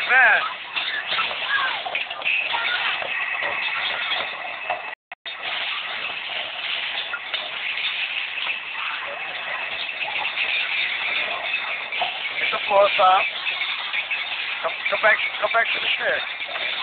man. It's a floor stop. Come back to the chair.